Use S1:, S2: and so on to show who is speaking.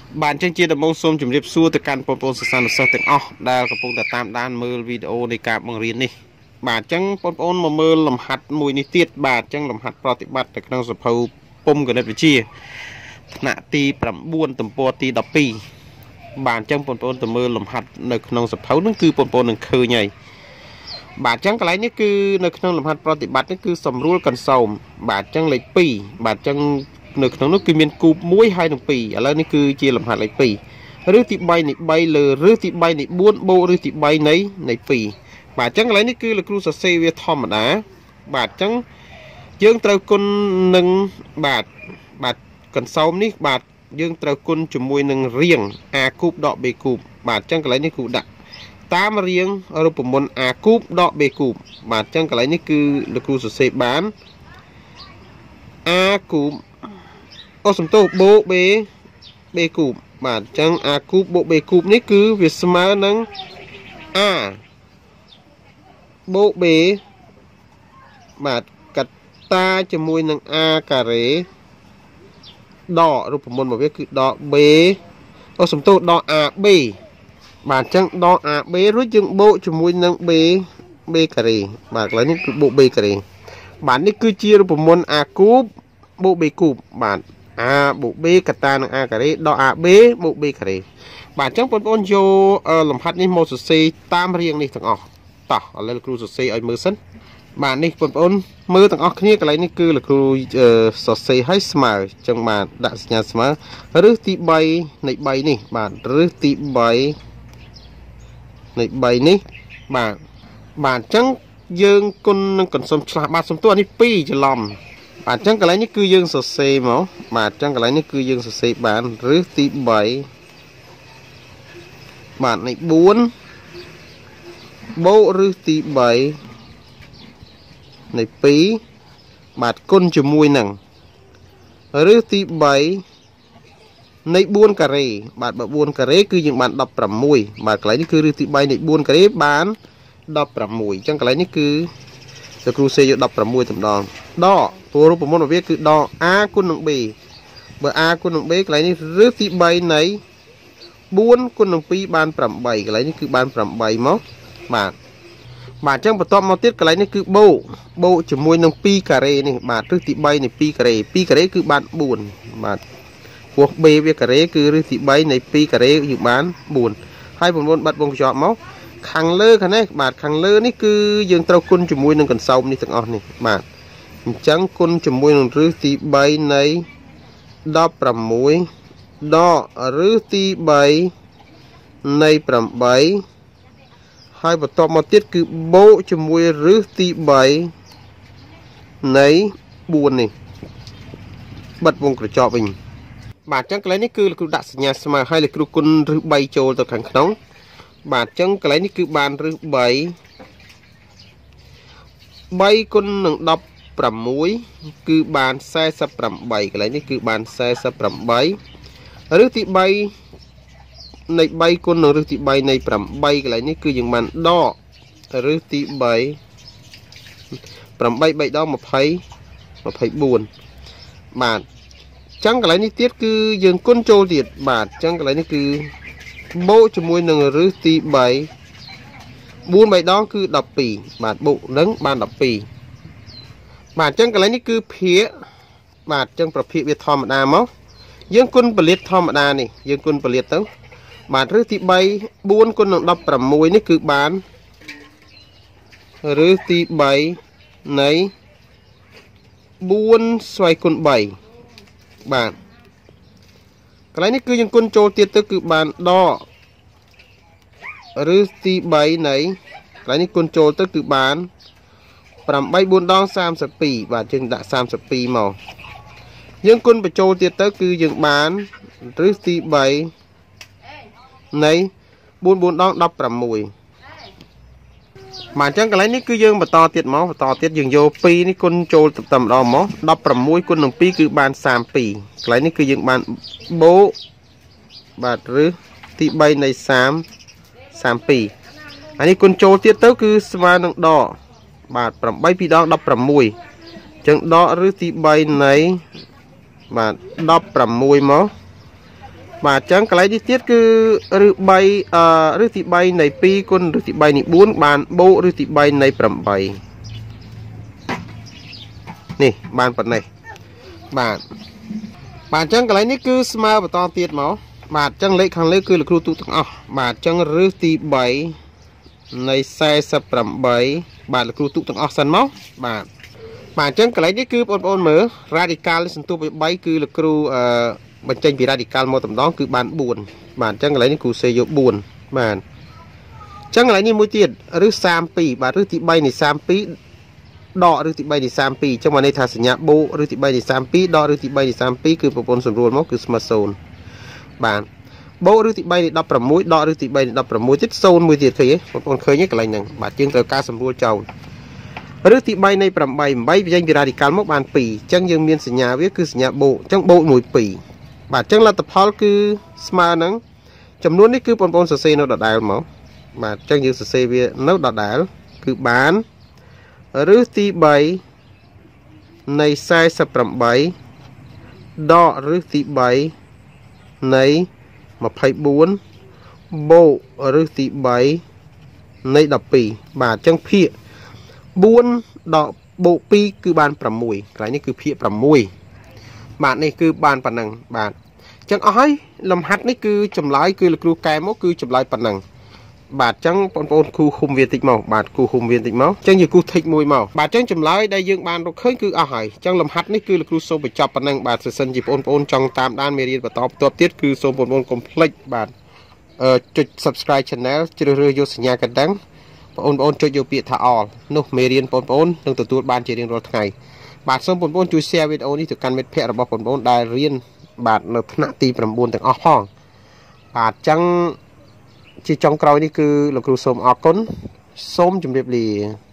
S1: bạn chân chia đầm bông xôm chủng điệp xua từ căn bồn bồn sàn sơ từng óc đa cặp bông từ tam đan mưa videoในการបង្រៀนនេះបាទអញ្ចឹងបងប្អូនមកមើលលំហាត់មួយនេះទៀតបាទអញ្ចឹងលំហាត់ប្រតិបត្តិនៅក្នុងសភៅពុំគណិតវិទ្យាថ្នាក់ទី9ទំព័រទី12បាទអញ្ចឹងបងប្អូនទៅមើលលំហាត់នៅក្នុងសភៅនោះគឺបងប្អូននឹងឃើញហើយបាទអញ្ចឹងកន្លែងនេះគឺនៅក្នុងលំហាត់ប្រតិបត្តិនេះគឺសម្រួលកន្សោមបាទអញ្ចឹងលេខ2បាទអញ្ចឹងនៅក្នុងនោះគឺមានគូប1ហើយនឹង2ឥឡូវនេះគឺជាលំហាត់លេខ2ឬទី3នៃ3លើឬទី3នៃ4បូកឬទី3នៃ2បាទអញ្ចឹងកន្លែងនេះគឺលោកគ្រូសរសេរវាធម្មតាបាទអញ្ចឹងយើងត្រូវគុណនឹងបាទកន្សោមនេះបាទយើងត្រូវគុណជាមួយនឹងរាង a គូបដក b គូបបាទអញ្ចឹងកន្លែងនេះគ្រូដាក់តាមរាងរូបមន្ត a គូបដក b គូបបាទអញ្ចឹងកន្លែងនេះគឺលោកគ្រូសរសេរបាន a គូបអូសំទោសបូក b គូបបាទអញ្ចឹង a គូបបូក b គូបនេះគឺវាស្មើនឹង a បូក b បាទកត្តាជាមួយនឹង a ការ៉េដករូបមន្តរបស់វាគឺដក b អូសំទោសដក ab បាទអញ្ចឹងដក ab រួចយើងបូកជាមួយនឹង b ការ៉េបាទកន្លែងនេះគឺបូក b ការ៉េបាទនេះគឺជារូបមន្ត a គូបបូក b គូបបាទ a បូក b កត្តានឹង a ការ៉េដក ab បូក b ការ៉េបាទអញ្ចឹងបងប្អូនយកលំហាត់នេះមកសរសេរតាមរាងនេះទាំងអស់តោះឥឡូវលោកគ្រូសរសេរឲ្យមើលសិនបាទនេះបងប្អូនមើលទាំងអស់គ្នាកន្លែងនេះគឺលោកគ្រូសរសេរឲ្យស្មើអញ្ចឹងបាទដាក់សញ្ញាស្មើឬទី3នៃ3នេះបាទឬទី3នៃ3នេះបាទអញ្ចឹងយើងគុណនឹងកន្សុំឆ្លាស់បាទសំទោសអានេះ2ច្រឡំបាទអញ្ចឹងកន្លែងនេះគឺយើងសរសេរមកបាទអញ្ចឹងកន្លែងនេះគឺយើងសរសេរបានឬទី3បាទនៃ4បូកឬទី3នៃ2បាទគុណជាមួយនឹងឬទី3នៃ4ការ៉េបាទបើ4ការ៉េគឺយើងបាន16បាទកន្លែងនេះគឺឬទី3នៃ4ការ៉េបាន16អញ្ចឹងកន្លែងនេះគឺលោកគ្រូសេយក16តែម្ដងដកព្រោះរូបមន្តរបស់វាគឺដក a គុណនឹង b បើ a គុណនឹង b កន្លែងនេះឬទី3នៃ4គុណនឹង2បាន8កន្លែងនេះគឺបាន8មកបាទអញ្ចឹងបន្ទាប់មកទៀតកន្លែងនេះគឺបូកជាមួយនឹង2ការ៉េនេះបាទឬទី3នៃ2ការ៉េ2ការ៉េគឺបាន4បាទព្រោះ b វាការ៉េគឺឬទី3នៃ2ការ៉េយើងបាន4ហើយ9បាត់វងកញ្ចក់មកខាងលើខាងនេះបាទខាងលើនេះគឺយើងត្រូវគុណជាមួយនឹងកន្សោមនេះទាំងអស់នេះបាទអញ្ចឹងគុណជាមួយនឹងឬទី3នៃ16ដកឬទី3នៃ8ហើយបន្ទាប់មកទៀតគឺបូកជាមួយឬទី3នៃ4នេះបិទវងក្រចកវិញបាទអញ្ចឹងកន្លែងនេះគឺលោកគ្រូដាក់សញ្ញាស្មើហើយលោកគ្រូគុណឬ3ចូលទៅខាងក្នុងបាទអញ្ចឹងកន្លែងនេះគឺបានឬ3គុណនឹង16គឺបាន48កន្លែងនេះគឺបាន48ឬទី3នៃ3គុណនឹងឬទី3នៃ8កន្លែងនេះគឺយើងបានដកឬទី3 8 3ដង20 24បាទអញ្ចឹងកន្លែងនេះទៀតគឺយើងគុណចូលទៀតបាទអញ្ចឹងកន្លែងនេះគឺបូកជាមួយនឹងឬទី3 4 3ដងគឺ12បាទបូកនឹងបាន12បាទអញ្ចឹងកន្លែងនេះគឺភាគបាទអញ្ចឹងប្រភេទវាធម្មតាមកយើងគុណពលិតធម្មតានេះយើងគុណពលិតទៅបាទឬទី3 4គុណនឹង16នេះគឺបានឬទី3នៃ4ស្វ័យគុណ3បាទកន្លែងនេះគឺយើងគុណចូលទៀតទៅគឺបានដកឬទី3នៃកន្លែងនេះគុណចូលទៅគឺបាន8 4ដង32បាទយើងដាក់32មកយើងគុណបញ្ចូលទៀតទៅគឺយើងបានឬទី3នៃ4 4ដង16បាទអញ្ចឹងកន្លែងនេះគឺយើងបន្តទៀតមកបន្តទៀតយើងយក2នេះគុណចូលតែម្ដងមក16គុណនឹង2គឺបាន32កន្លែងនេះគឺយើងបានបូកបាទឬទី3នៃ32អានេះគុណចូលទៀតទៅគឺស្មើនឹងដកបាទ8 2ដង16អញ្ចឹងដកឬទី3នៃបាទ16មក bà chẳng cái đi tiết cứ rư thị bay này pi con rư thị bay này 4 bàn bộ rư thị bay này 8 nè bàn phần này bạn chẳng cái này cứ smile và to tiết máu bạn chẳng lấy khang lấy cứ là kêu tụ thằng bạn chẳng rư thị bay này sai sập 8 bạn là kêu tụ thằng sân máu bạn chẳng cái này cứ ôn mở radical sinh tụ bay cứ là kêu bên trên vì radical một tầm đó cứ bạn buồn bạn chẳng lấy những cụ xe vô buồn bạn chẳng lấy như mũi tiền rứ sam pi bạn rứ thị bay này sam pi đọ rứ thị bay này sam pi trong mà này thà nhà bộ rứ thị bay này sam pi đọ rứ thị bay này sam pi cứ một sườn ruột móc cứ smartphone bạn bộ rứ thị bay này đập mũi đọ rứ thị bay này đập mũi tích sôn mũi tiền thì một con khơi nhất cái này bạn chương từ ca sầm ruột trầu rứ thị bay này bay trên vì radical móc bàn pì chẳng dương miên nhà viết cứ nhà bộ trong bộ mũi pì bà chẳng là tập hall cứ smart nắng chấm luôn đấy cứ pon sc nó đọt đài máu mà chẳng như sc về nó đọt đài cứ bán rứ tí 7 này sai sập 8 đọ rứ tí 7 này 24 bộ rứ tí 7 này đập pì bà chẳng phịa 4 đọ bộ pi cứ bàn 6 cái này cứ phịa 6 bạn này cứ bàn bản năng bạn chẳng ói làm hát này cứ chầm lái cứ là cái mốc cứ chầm lái bản năng bạn chẳng pon khu khung viên tịch màu bạn khu khung viên tịch máu chẳng như khu thịt mùi màu bạn chẳng chầm lái đây dương bàn khơi cứ hỏi chẳng làm hát này cứ là sâu bị chọc bản năng bạn sẽ sân chỉ pon trong tam đan mê và top tiết cứ sâu pon complex bạn chụp subscribe channel chưa rơi vô nhà cần đắng pon cho vô bị thả all nô mê riêng pon đừng tự tuột ban chỉ riêng rồi ngày bạn xong pon chui share video này từ căn mệt pheរបស់pon đài riêng bạnនៅថ្នាក់ទី9ទាំងអស់ផងបាទអញ្ចឹងជាចុងក្រោយនេះគឺលោកគ្រូសូមអរគុណសូមជម្រាបលា